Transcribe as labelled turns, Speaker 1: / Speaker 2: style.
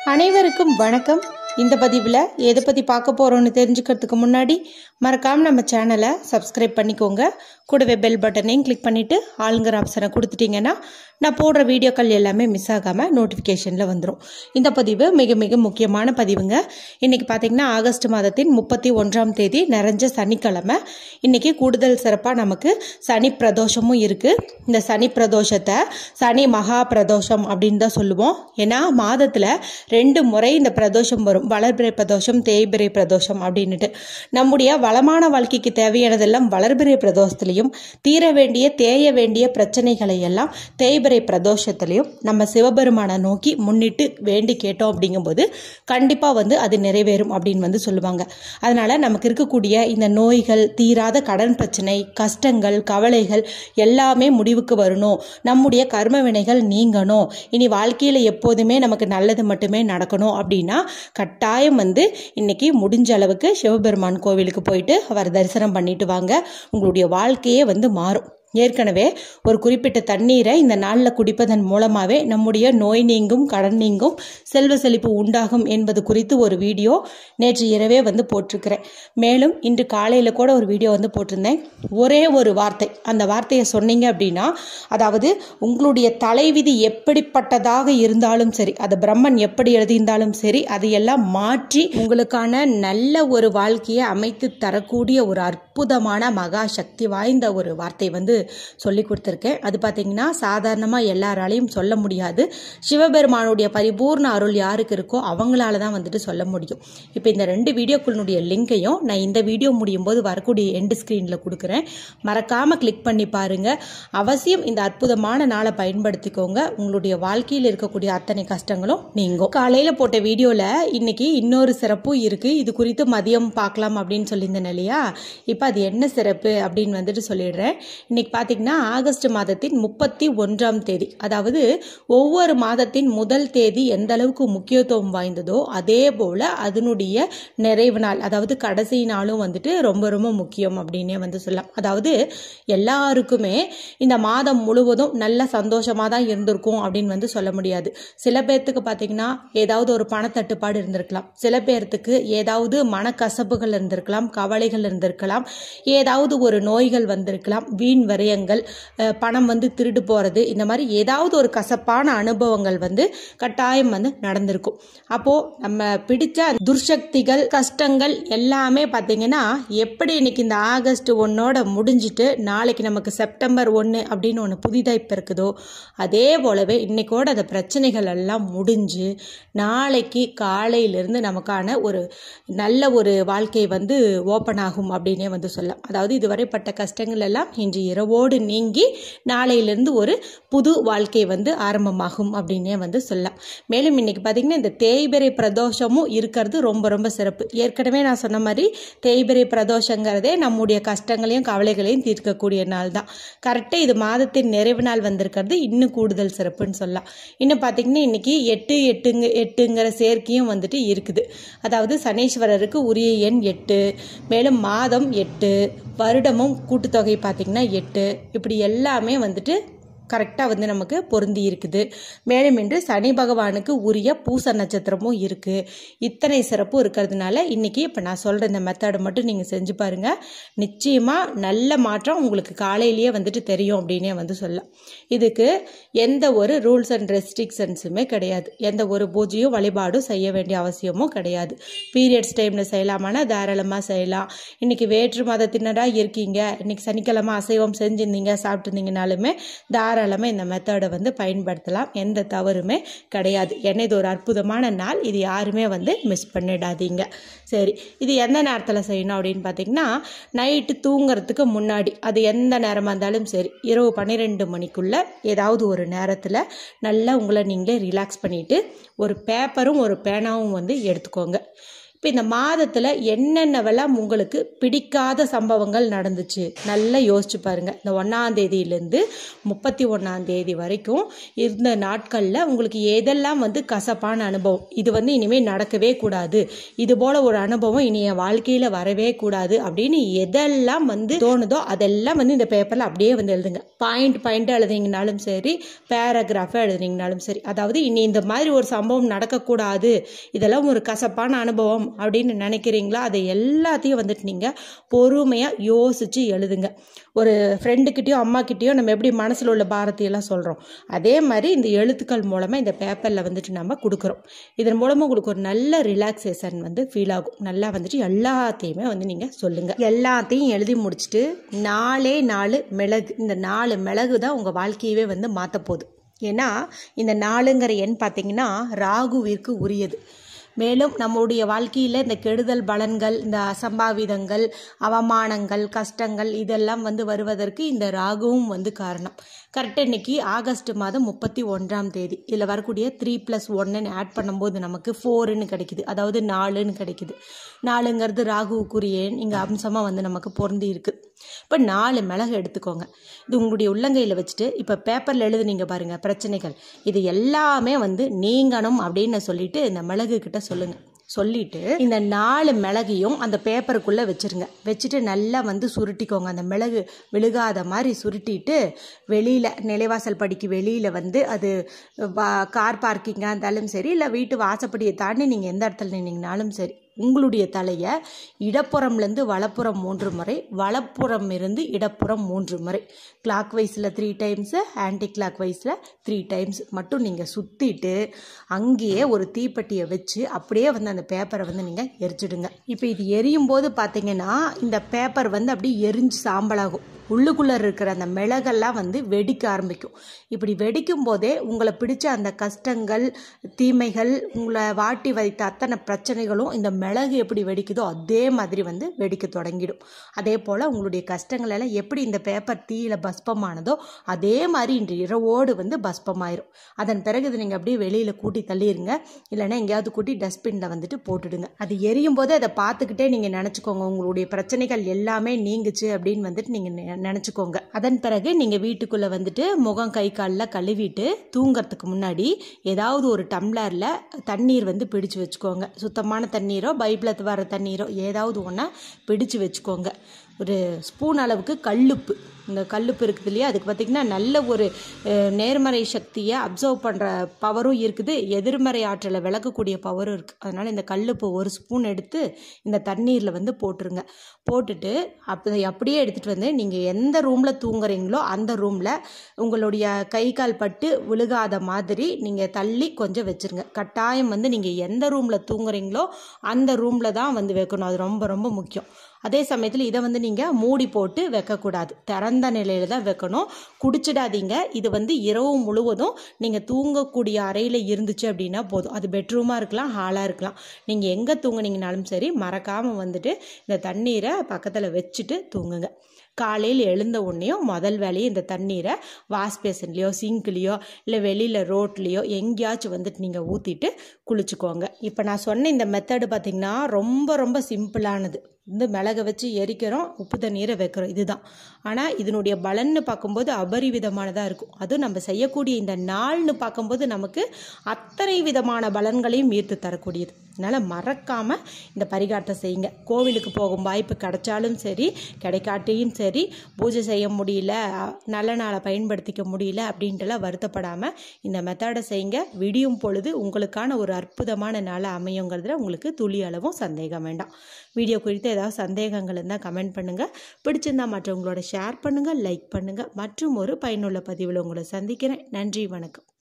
Speaker 1: அனைவருக்கும் வணக்கம். இந்த பதிவில் எதை பற்றி பார்க்க போகிறோன்னு தெரிஞ்சுக்கிறதுக்கு முன்னாடி மறக்காமல் நம்ம சேனலை சப்ஸ்கிரைப் பண்ணிக்கோங்க. கூடவே பெல் பட்டனையும் கிளிக் பண்ணிவிட்டு ஆளுங்கிற ஆப்ஷனை கொடுத்துட்டிங்கன்னா நான் போடுற வீடியோக்கள் எல்லாமே மிஸ் ஆகாமல் நோட்டிஃபிகேஷனில் வந்துடும். இந்த பதிவு மிக மிக முக்கியமான பதிவுங்க. இன்றைக்கி பார்த்திங்கன்னா ஆகஸ்ட் மாதத்தின் 31ஆம் தேதி நிறைஞ்ச சனிக்கிழமை. இன்றைக்கி கூடுதல் சிறப்பாக நமக்கு சனி பிரதோஷமும் இருக்குது. இந்த சனி பிரதோஷத்தை சனி மகா பிரதோஷம் அப்படின்னு தான் சொல்லுவோம். ஏன்னா மாதத்தில் 2 முறை இந்த பிரதோஷம் வரும். வளர்பிறை பிரதோஷம், தேய்பிறை பிரதோஷம் அப்படின்னுட்டு. நம்முடைய வளமான வாழ்க்கைக்கு தேவையானதெல்லாம் வளர்பிறை பிரதோஷத்துலையும், தீர வேண்டிய தேய வேண்டிய பிரச்சனைகளை எல்லாம் தேய்பிறை பிரதோஷத்துலையும் நம்ம சிவபெருமானை நோக்கி முன்னிட்டு வேண்டி கேட்டோம் அப்படிங்கும்போது கண்டிப்பாக அது நிறைவேறும் அப்படின்னு சொல்லுவாங்க. அதனால நமக்கு இருக்கக்கூடிய இந்த நோய்கள், தீராத கடன் பிரச்சனை, கஷ்டங்கள், கவலைகள் எல்லாமே முடிவுக்கு வரணும். நம்முடைய கர்ம வினைகள் நீங்கணும். இனி வாழ்க்கையில் எப்போதுமே நமக்கு நல்லது மட்டுமே நடக்கணும் அப்படின்னா கட்டாயம் இன்னைக்கு முடிஞ்ச அளவுக்கு சிவபெருமான் கோவிலுக்கு போயிட்டு அவர் தரிசனம் பண்ணிட்டு வாங்க. உங்களுடைய வாழ்க்கையே மாறும். ஏற்கனவே ஒரு குறிப்பிட்ட தண்ணீரை இந்த நாளில் குடிப்பதன் மூலமாகவே நம்முடைய நோய் நீங்கும், கடன் நீங்கும், செல்வ செழிப்பு உண்டாகும் என்பது குறித்து ஒரு வீடியோ நேற்று இரவே போட்டிருக்கிறேன். மேலும் இன்று காலையில் கூட ஒரு வீடியோ போட்டிருந்தேன். ஒரே ஒரு வார்த்தை, அந்த வார்த்தையை சொன்னீங்க அப்படின்னா, அதாவது உங்களுடைய தலைவிதி எப்படிப்பட்டதாக இருந்தாலும் சரி, அது பிரம்மன் எப்படி எழுதியிருந்தாலும் சரி, அதையெல்லாம் மாற்றி உங்களுக்கான நல்ல ஒரு வாழ்க்கையை அமைத்து தரக்கூடிய ஒரு அற்புதமான மகா சக்தி வாய்ந்த ஒரு வார்த்தை சொல்லி கொடுத்துருக்கேன். அது பார்த்தீங்கன்னா சாதாரணமாக எல்லாராலையும் சொல்ல முடியாது. சிவபெருமானுடைய பரிபூர்ண அருள் யாருக்கு இருக்கோ அவங்களால தான் சொல்ல முடியும். இப்போ இந்த 2 வீடியோக்களுடைய லிங்கையும் நான் இந்த வீடியோ முடியும் போது வரக்கூடிய எண்டு ஸ்க்ரீனில் கொடுக்குறேன். மறக்காமல் கிளிக் பண்ணி பாருங்க. அவசியம் இந்த அற்புதமான நாளை பயன்படுத்திக்கோங்க. உங்களுடைய வாழ்க்கையில் இருக்கக்கூடிய அத்தனை கஷ்டங்களும் நீங்கும். காலையில் போட்ட வீடியோவில் இன்னைக்கு இன்னொரு சிறப்பும் இருக்கு. இது குறித்து மதியம் பார்க்கலாம் அப்படின்னு சொல்லியிருந்தேன் இல்லையா? இப்போ அது என்ன சிறப்பு அப்படின்னு சொல்லிடுறேன். இன்னைக்கு பார்த்தீங்கன்னா ஆகஸ்ட் மாதத்தின் 31ஆம் தேதி, அதாவது ஒவ்வொரு மாதத்தின் முதல் தேதி எந்த அளவுக்கு முக்கியத்துவம் வாய்ந்ததோ அதே போல அதனுடைய நிறைவு நாள், அதாவது கடைசி நாளும் ரொம்ப ரொம்ப முக்கியம் அப்படின்னே சொல்லலாம். அதாவது எல்லாருக்குமே இந்த மாதம் முழுவதும் நல்ல சந்தோஷமாக தான் இருந்திருக்கும் அப்படின்னு சொல்ல முடியாது. சில பேர்த்துக்கு பார்த்தீங்கன்னா ஏதாவது ஒரு பணத்தட்டுப்பாடு இருந்திருக்கலாம், சில பேர்த்துக்கு ஏதாவது மனக்கசப்புகள் இருந்திருக்கலாம், கவலைகள் இருந்திருக்கலாம், ஏதாவது ஒரு நோய்கள் வந்திருக்கலாம், வீண் விரயங்கள், பணம் திருடு போகிறது, இந்த மாதிரி ஏதாவது ஒரு கசப்பான அனுபவங்கள் கட்டாயம் நடந்திருக்கும். அப்போ நம்ம பிடிச்ச துர்சக்திகள், கஷ்டங்கள் எல்லாமே பார்த்தீங்கன்னா எப்படி இன்னைக்கு இந்த ஆகஸ்ட் 1 முடிஞ்சிட்டு நாளைக்கு நமக்கு செப்டம்பர் 1 அப்படின்னு ஒன்று புதிதாக இப்போ இருக்குதோ அதே போலவே இன்னைக்கோட அந்த பிரச்சனைகள் எல்லாம் முடிஞ்சு நாளைக்கு காலையிலிருந்து நமக்கான ஒரு நல்ல ஒரு வாழ்க்கை ஓப்பன் ஆகும் அப்படின்னே சொல்லலாம். அதாவது இதுவரைப்பட்ட கஷ்டங்கள் எல்லாம் இன்று இரவோடு நீங்கி நாளையிலிருந்து ஒரு புது வாழ்க்கை ஆரம்பமாகும் அப்படின்னே சொல்லலாம். மேலும் இன்னைக்கு பார்த்தீங்கன்னா இந்த தேய்பிறை பிரதோஷமும் இருக்கிறது ரொம்ப ரொம்ப சிறப்பு. ஏற்கனவே நான் சொன்ன மாதிரி தேய்பிறை பிரதோஷங்கிறதே நம்முடைய கஷ்டங்களையும் கவலைகளையும் தீர்க்கக்கூடிய நாள் தான். கரெக்டாக இது மாதத்தின் நிறைவு நாள் வந்திருக்கிறது இன்னும் கூடுதல் சிறப்புன்னு சொல்லலாம். இன்னும் பார்த்தீங்கன்னா இன்னைக்கு 8 சேர்க்கையும் இருக்குது. அதாவது சனீஸ்வரருக்கு உரிய எண் 8, மேலும் மாதம் 8, வருடமும் கூட்டுத்தொகை பார்த்தீங்கன்னா 8, இப்படி எல்லாமே கரெக்டாக நமக்கு பொருந்தி இருக்குது. மேலும் இன்று சனி பகவானுக்கு உரிய பூச நட்சத்திரமும் இருக்குது. இத்தனை சிறப்பு இருக்கிறதுனால இன்னைக்கு இப்போ நான் சொல்கிற இந்த மெத்தடை மட்டும் நீங்கள் செஞ்சு பாருங்கள். நிச்சயமாக நல்ல மாற்றம் உங்களுக்கு காலையிலேயே தெரியும் அப்படின்னே சொல்லலாம். இதுக்கு எந்த ஒரு ரூல்ஸ் அண்ட் ரெஸ்ட்ரிக்ஷன்ஸுமே கிடையாது. எந்த ஒரு பூஜையும் வழிபாடும் செய்ய வேண்டிய அவசியமும் கிடையாது. பீரியட்ஸ் டைமில் செய்யலாமான்னா தாராளமாக செய்யலாம். இன்னைக்கு வேற்று மதத்தினராக இருக்கீங்க, இன்னைக்கு சனிக்கிழமை அசைவம் செஞ்சுருந்தீங்க, சாப்பிட்டுருந்தீங்கனாலுமே தாராளமாக இந்த மெத்தடை பயன்படுத்தலாம். எந்த தவறுமே கிடையாது. ஏன்னா இது ஒரு அற்புதமான நாள். இது யாருமே மிஸ் பண்ணிடாதீங்க. சரி, இது எந்த நேரத்தில் செய்யணும் அப்படின்னு பார்த்தீங்கன்னா நைட்டு தூங்குறதுக்கு முன்னாடி, அது எந்த நேரமாக இருந்தாலும் சரி, இரவு 12 மணிக்குள்ள ஏதாவது ஒரு நேரத்தில் நல்லா உங்களை நீங்களே ரிலாக்ஸ் பண்ணிட்டு ஒரு பேப்பரும் ஒரு பேனாவும் எடுத்துக்கோங்க. இப்போ இந்த மாதத்தில் என்னென்னவெல்லாம் உங்களுக்கு பிடிக்காத சம்பவங்கள் நடந்துச்சு நல்லா யோசிச்சு பாருங்க. இந்த 1ஆம் தேதியிலேருந்து 31ஆம் தேதி வரைக்கும் இருந்த நாட்களில் உங்களுக்கு எதெல்லாம் வந்து கசப்பான அனுபவம், இது வந்து இனிமேல் நடக்கவே கூடாது, இது போல ஒரு அனுபவம் இனி என் வாழ்க்கையில் வரவே கூடாது அப்படின்னு எதெல்லாம் வந்து தோணுதோ அதெல்லாம் வந்து இந்த பேப்பரில் அப்படியே வந்து எழுதுங்க. பாயிண்ட் எழுதுனீங்கனாலும் சரி, பேராகிராஃபாக எழுதுனீங்கனாலும் சரி. அதாவது இனி இந்த மாதிரி ஒரு சம்பவம் நடக்கக்கூடாது, இதெல்லாம் ஒரு கசப்பான அனுபவம் அப்படின்னு நினைக்கிறீங்களா, அதை எல்லாத்தையும் வந்துட்டு நீங்கள் பொறுமையாக யோசித்து எழுதுங்க. ஒரு ஃப்ரெண்டுக்கிட்டேயோ அம்மாக்கிட்டேயோ நம்ம எப்படி மனசில் உள்ள பாரத்தையெல்லாம் சொல்கிறோம், அதே மாதிரி இந்த எழுத்துக்கள் மூலமாக இந்த பேப்பரில் வந்துட்டு நம்ம கொடுக்குறோம். இதன் மூலமாக உங்களுக்கு ஒரு நல்ல ரிலாக்ஸேஷன் வந்து ஃபீல் ஆகும். நல்லா வந்துட்டு எல்லாத்தையுமே வந்து நீங்கள் சொல்லுங்கள். எல்லாத்தையும் எழுதி முடிச்சுட்டு 4 மிளகு, இந்த 4 மிளகு தான் உங்கள் வாழ்க்கையவே வந்து மாற்ற போகுது. ஏன்னா இந்த 4ங்கிற எண் பார்த்தீங்கன்னா ராகுவிற்கு உரியது. மேலும் நம்முடைய வாழ்க்கையில் இந்த கெடுதல் பலன்கள், இந்த அசம்பாவிதங்கள், அவமானங்கள், கஷ்டங்கள் இதெல்லாம் வந்து வருவதற்கு இந்த ராகுவும் வந்து காரணம். கரெக்டாக இன்னைக்கு ஆகஸ்ட் மாதம் 31ஆம் தேதி இதில் வரக்கூடிய 3+1 ஆட் பண்ணும்போது நமக்கு 4ன்னு கிடைக்குது, அதாவது 4ன்னு கிடைக்குது. 4ங்கிறது ராகுவுக்குரிய இங்கே அம்சமாக வந்து நமக்கு பொருந்தி இருக்குது. இப்போ 4 மிளகு எடுத்துக்கோங்க. இது உங்களுடைய உள்ளங்கையில் வச்சுட்டு இப்போ பேப்பரில் எழுதுனீங்க பாருங்கள் பிரச்சனைகள், இது எல்லாமே வந்து நீங்கணும் அப்படின்னு சொல்லிட்டு இந்த மிளகு கிட்ட சொல்லுங்கள். சொல்லிட்டு இந்த 4 மிளகையும் அந்த பேப்பருக்குள்ளே வச்சுருங்க. வச்சுட்டு நல்லா வந்து சுருட்டிக்கோங்க. அந்த மிளகு விழுகாத மாதிரி சுருட்டிட்டு வெளியில் நிலைவாசல் படிக்கு வெளியில் வந்து அது கார் பார்க்கிங்காக இருந்தாலும் சரி, இல்லை வீட்டு வாசப்படியை தாண்டி நீங்கள் எந்த இடத்துல நின்னீங்கனாலும் சரி, உங்களுடைய தலையை இடப்புறம்லேருந்து வலப்புறம் 3 முறை, வலப்புறம் இருந்து இடப்புறம் 3 முறை, கிளாக் வைஸில் 3 டைம்ஸு, ஆன்டி கிளாக் வைஸில் 3 டைம்ஸ் மட்டும் நீங்கள் சுற்றிட்டு அங்கேயே ஒரு தீப்பெட்டியை வச்சு அப்படியே வந்து அந்த பேப்பரை வந்து நீங்கள் எரிச்சிடுங்க. இப்போ இது எரியும் போது பார்த்தீங்கன்னா இந்த பேப்பர் வந்து அப்படியே எரிஞ்சு சாம்பலாகும். உள்ளுக்குள்ளே இருக்கிற அந்த மிளகெல்லாம் வந்து வெடிக்க ஆரம்பிக்கும். இப்படி வெடிக்கும் போதே உங்களை பிடிச்ச அந்த கஷ்டங்கள், தீமைகள், உங்களை வாட்டி வைத்த அத்தனை பிரச்சனைகளும் இந்த மிளகு எப்படி வெடிக்குதோ அதே மாதிரி வந்து வெடிக்க தொடங்கிடும். அதே போல் உங்களுடைய கஷ்டங்கள் எல்லாம் எப்படி இந்த பேப்பர் தீயில பஸ்பமானதோ அதே மாதிரி இன்று இரவோடு வந்து பஸ்பமாயிரும். அதன் பிறகு இது நீங்கள் அப்படியே வெளியில் கூட்டி தள்ளிடுங்க, இல்லைன்னா எங்கேயாவது கூட்டி டஸ்ட்பினில் வந்துட்டு போட்டுடுங்க. அது எரியும் போது அதை பார்த்துக்கிட்டே நீங்கள் நினச்சிக்கோங்க உங்களுடைய பிரச்சனைகள் எல்லாமே நீங்குச்சு அப்படின்னு வந்துட்டு நீங்கள் நினச்சிக்கோங்க. அதன் பிறகு நீங்கள் வீட்டுக்குள்ளே வந்துட்டு முகம் கை காலில் கழுவிட்டு தூங்கிறதுக்கு முன்னாடி ஏதாவது ஒரு டம்ளரில் தண்ணீர் வந்து பிடிச்சு வச்சுக்கோங்க. சுத்தமான தண்ணீரோ பைப்பில் வர தண்ணீரோ ஏதாவது ஒன்றா பிடிச்சு வச்சுக்கோங்க. ஒரு ஸ்பூன் அளவுக்கு கல்லுப்பு, இந்த கல்லுப்பு இருக்குது இல்லையா, அதுக்கு பார்த்திங்கன்னா நல்ல ஒரு நேர்மறை சக்தியை அப்சர்வ் பண்ணுற பவரும் இருக்குது, எதிர்மறை ஆற்றலை விளக்கக்கூடிய பவரும் இருக்குது. அதனால் இந்த கல்லுப்பு 1 ஸ்பூன் எடுத்து இந்த தண்ணீரில் வந்து போட்டுருங்க. போட்டுட்டு அப்படியே எடுத்துகிட்டு வந்து நீங்கள் எந்த ரூமில் தூங்குறீங்களோ அந்த ரூமில் உங்களுடைய கை கால் பட்டு விழுகாத மாதிரி நீங்கள் தள்ளி கொஞ்சம் வச்சுருங்க. கட்டாயம் வந்து நீங்கள் எந்த ரூமில் தூங்குறீங்களோ அந்த ரூமில் தான் வந்து வைக்கணும். அது ரொம்ப ரொம்ப முக்கியம். அதே சமயத்தில் இதை வந்து நீங்கள் மூடி போட்டு வைக்கக்கூடாது, திறந்த நிலையில் தான் வைக்கணும். குடிச்சிடாதீங்க. இது வந்து இரவு முழுவதும் நீங்கள் தூங்கக்கூடிய அறையில் இருந்துச்சு அப்படின்னா போதும். அது பெட்ரூமாக இருக்கலாம், ஹாலாக இருக்கலாம். நீங்கள் எங்கே தூங்குனீங்கனாலும் சரி மறக்காமல் வந்துட்டு இந்த தண்ணீரை பக்கத்தில் வச்சுட்டு தூங்குங்க. காலையில் எழுந்த உடனேயும் முதல் வேலையை இந்த தண்ணீரை வாஷ் பேசன்லேயோ சிங்க்லேயோ இல்லை வெளியில் ரோட்லேயோ எங்கேயாச்சும் வந்துட்டு நீங்கள் ஊற்றிட்டு குளிச்சுக்கோங்க. இப்போ நான் சொன்ன இந்த மெத்தடு பார்த்திங்கன்னா ரொம்ப ரொம்ப சிம்பிளானது. இந்த மிளகை வச்சு எரிக்கிறோம், உப்பு தண்ணீரை வைக்கிறோம், இதுதான். ஆனால் இதனுடைய பலன்னு பார்க்கும்போது அபரிவிதமானதாக இருக்கும். அதுவும் நம்ம செய்யக்கூடிய இந்த நாள்னு பார்க்கும்போது நமக்கு அத்தனை விதமான பலன்களையும் ஈர்த்து தரக்கூடியது. அதனால் மறக்காமல் இந்த பரிகாரத்தை செய்யுங்க. கோவிலுக்கு போகும் வாய்ப்பு கிடைச்சாலும் சரி, கிடைக்காட்டியும் சரி, பூஜை செய்ய முடியல, நல்ல நாளை பயன்படுத்திக்க முடியல அப்படின்ட்டுலாம் வருத்தப்படாமல் இந்த மெத்தடை செய்யுங்க. விடியும் பொழுது உங்களுக்கான ஒரு அற்புதமான நாளை அமையுங்கிறதுல உங்களுக்கு துளி அளவும் சந்தேகம் வேண்டாம். வீடியோ குறித்து ஏதாவது சந்தேகங்கள் இருந்தால் கமெண்ட் பண்ணுங்கள். பிடிச்சிருந்தால் மற்றவங்களோட ஷேர் பண்ணுங்கள், லைக் பண்ணுங்கள். மற்றும் ஒரு பயனுள்ள பதிவில் உங்களை சந்திக்கிறேன். நன்றி, வணக்கம்.